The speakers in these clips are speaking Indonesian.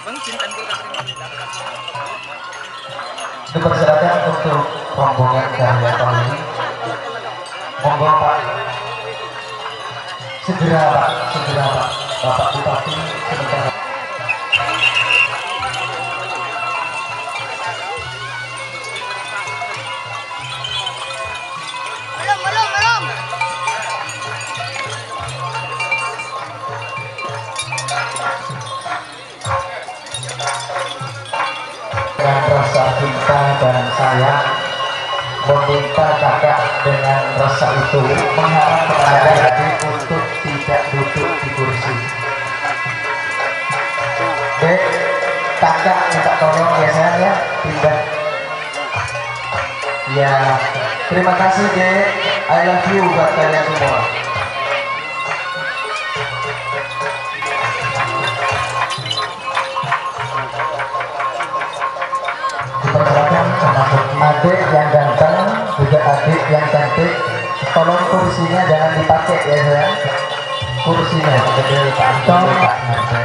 Dipersilakan untuk rombongan karya tahun ini. Monggo Pak. Segera Pak, Bapak Bupati sebentar. Belum. Dengan rasa cinta dan sayang meminta kakak dengan rasa itu mengharap kepada adik untuk tidak duduk di kursi. Dek, kakak minta tolong ya sayang ya, pindah. Ya, terima kasih Dek, I love you buat kalian semua. Dipersilakan termasuk adik yang ganteng, juga adik yang cantik. Tolong kursinya jangan dipakai ya sayang. Kursinya kecil kantong Pak Nante.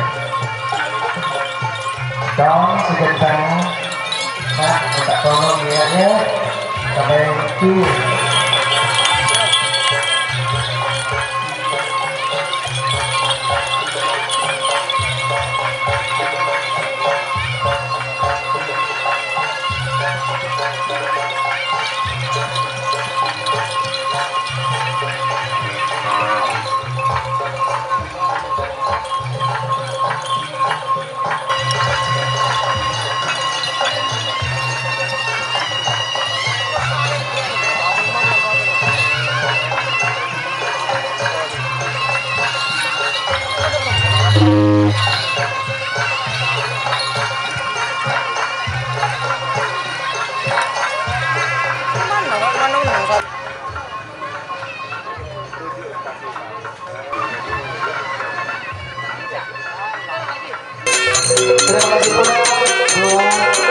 Dong segentang. Nah, minta tolong ya. Thank you. Terima kasih pula buat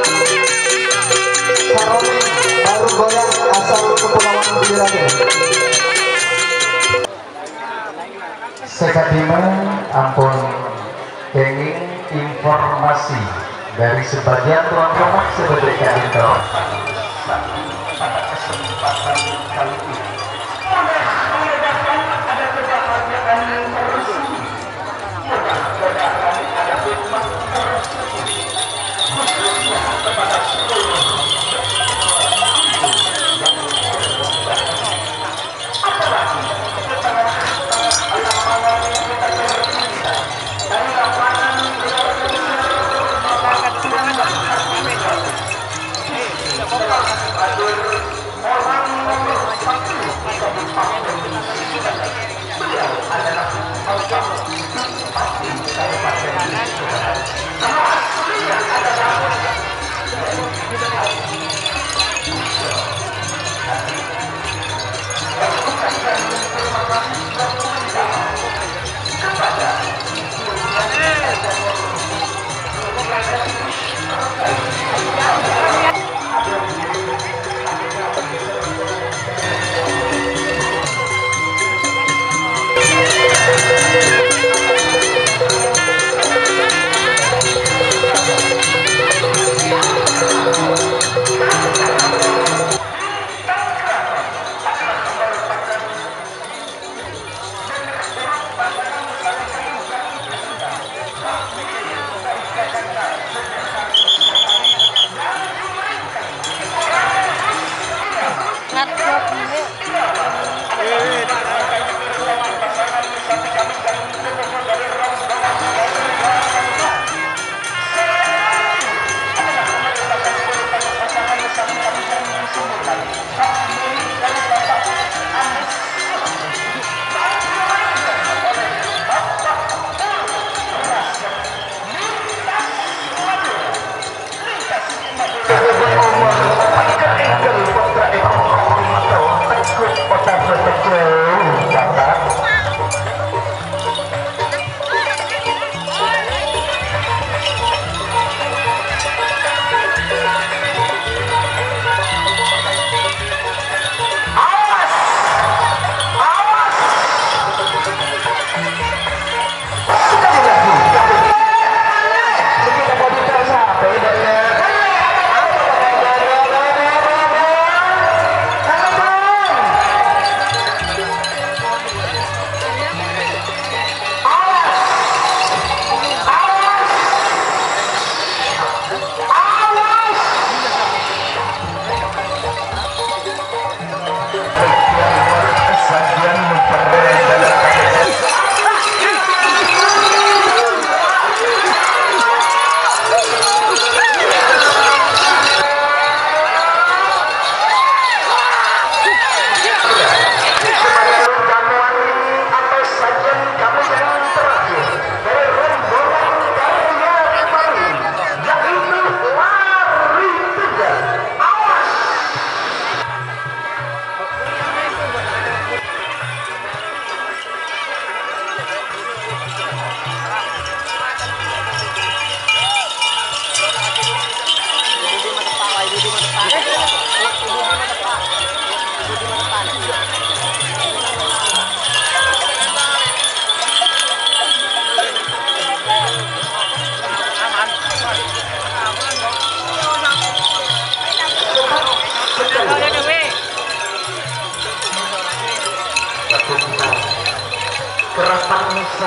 Saroni baru goyang asal Kepulauan Belitung. Sekadima ampun kenging informasi dari sebagian tuan rumah sebagai itu pada kesempatan kali ini. Ada kebahagiaan yang tersembunyi. Mudah-mudahan ada hikmah tersembunyi. Khususnya kepada seluruh apalagi lapangan yang kita cerita dari lapangan kita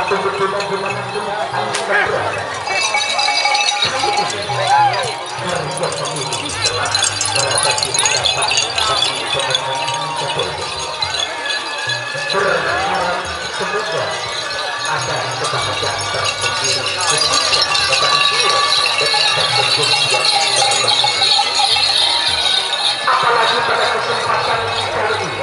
Semoga ada kebahagiaan tersendiri apalagi pada kesempatan kali ini.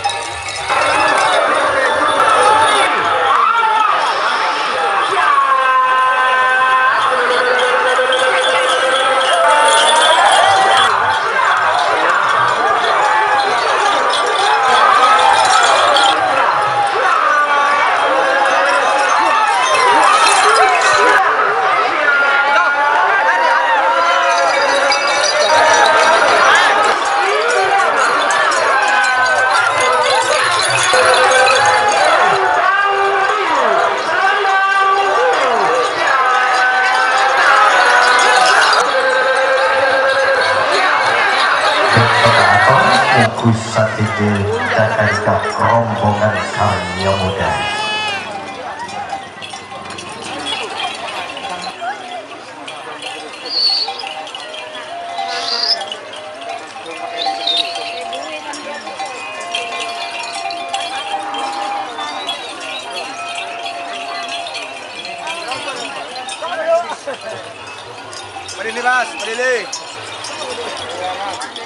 Kusatide dan rombongan Sarya Muda. Padili Mas, padili.